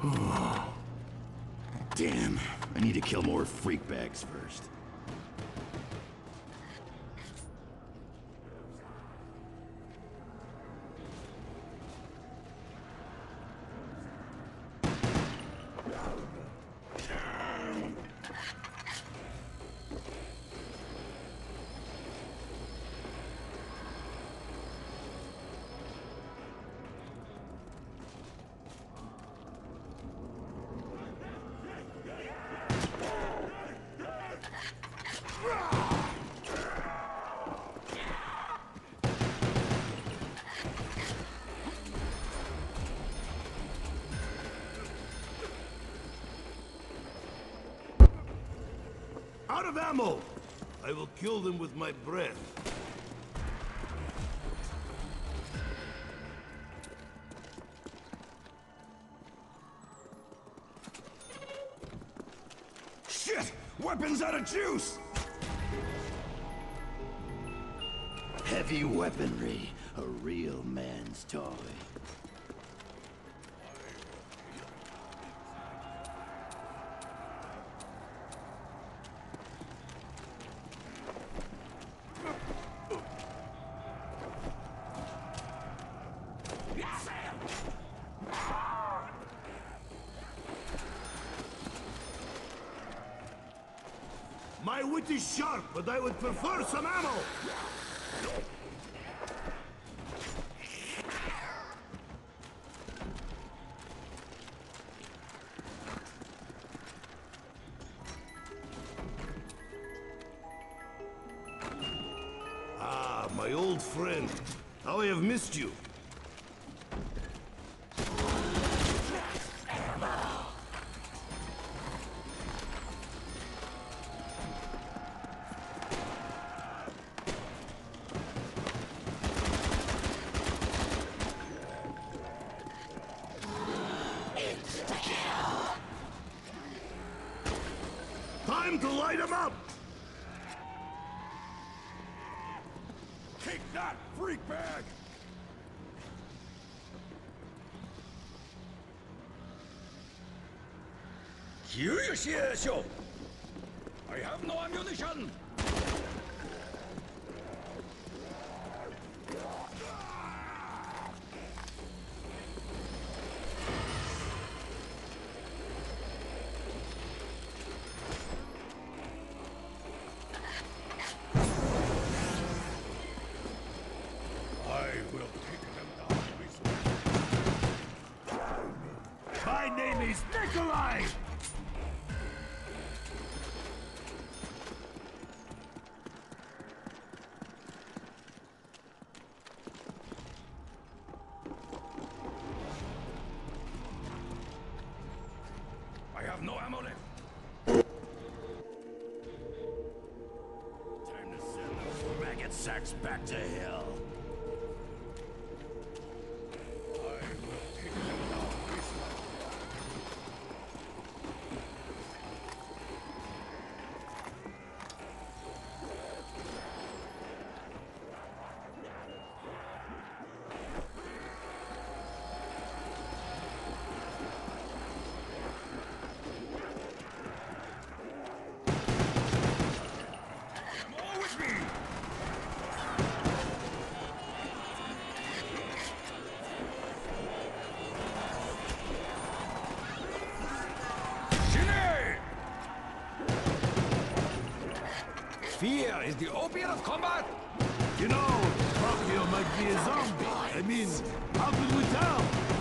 Damn, I need to kill more freak bags first. Out of ammo! I will kill them with my breath. Shit! Weapons out of juice! Heavy weaponry, a real man's toy. My wit is sharp, but I would prefer some ammo! Ah, my old friend. How I have missed you. Time to light him up! Take that, freak bag! I have no ammunition! My name is Nikolai! I have no ammo left. Time to send those maggot sacks back to hell. Fear is the opiate of combat! You know, Tokyo might be a zombie. I mean, how could we tell?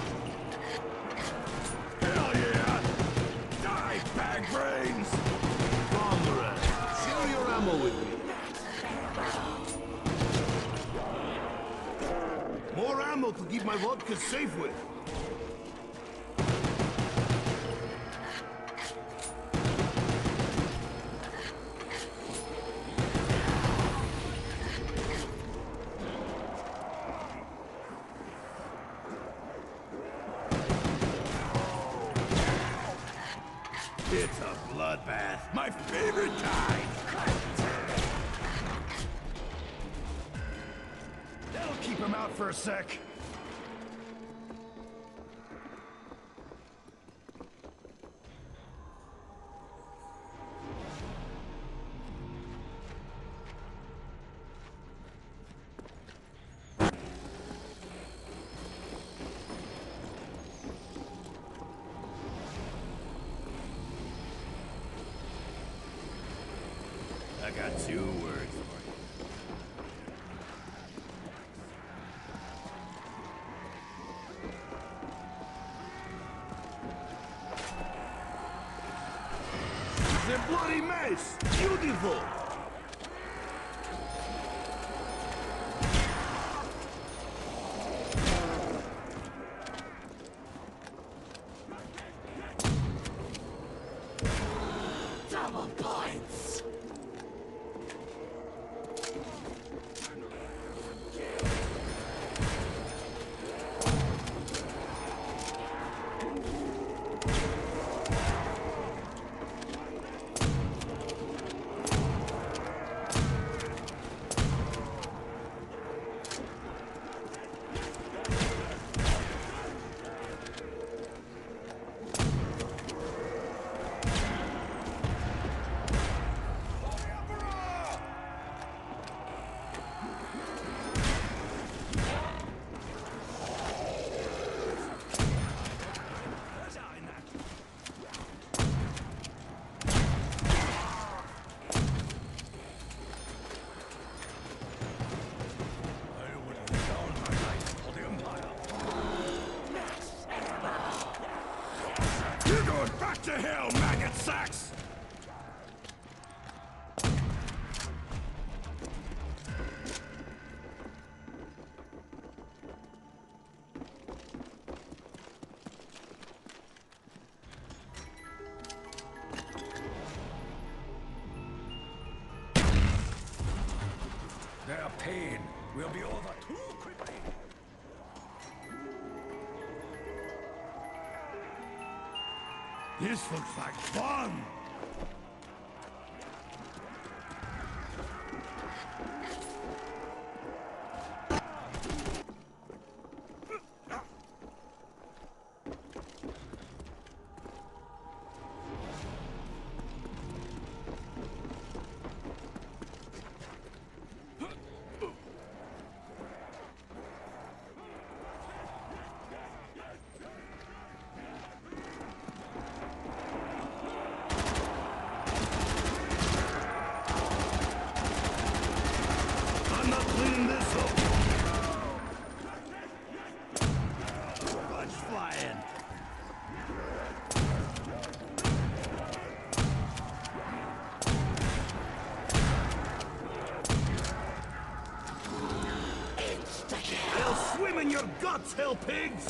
Hell yeah! Die, bag brains! Comrade, share your ammo with me. More ammo to keep my vodka safe with. It's a bloodbath. My favorite kind! That'll keep him out for a sec. 2 words. The bloody mace! Beautiful! Double points! You're going back to hell, maggot sacks! Their pain will be over too quickly. This looks like fun! I'm not cleaning this up! Blood's flying! I'll swim in your guts, hell pigs!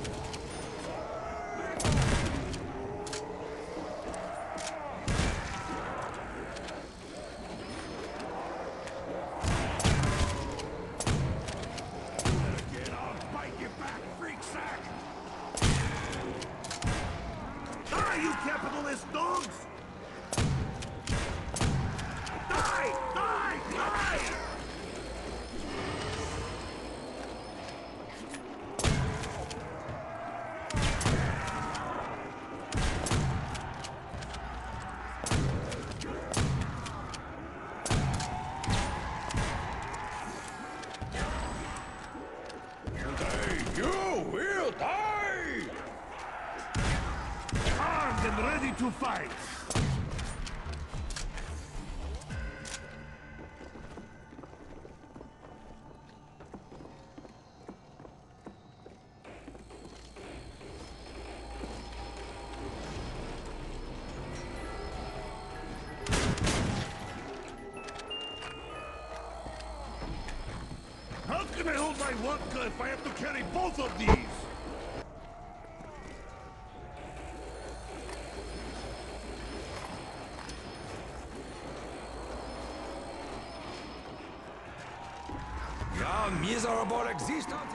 Get on, bite you back, freak sack! Die, you capitalist dogs! Die! Die! Die! You will die! Armed and ready to fight! How can I hold my vodka if I have to carry both of these? Your miserable existence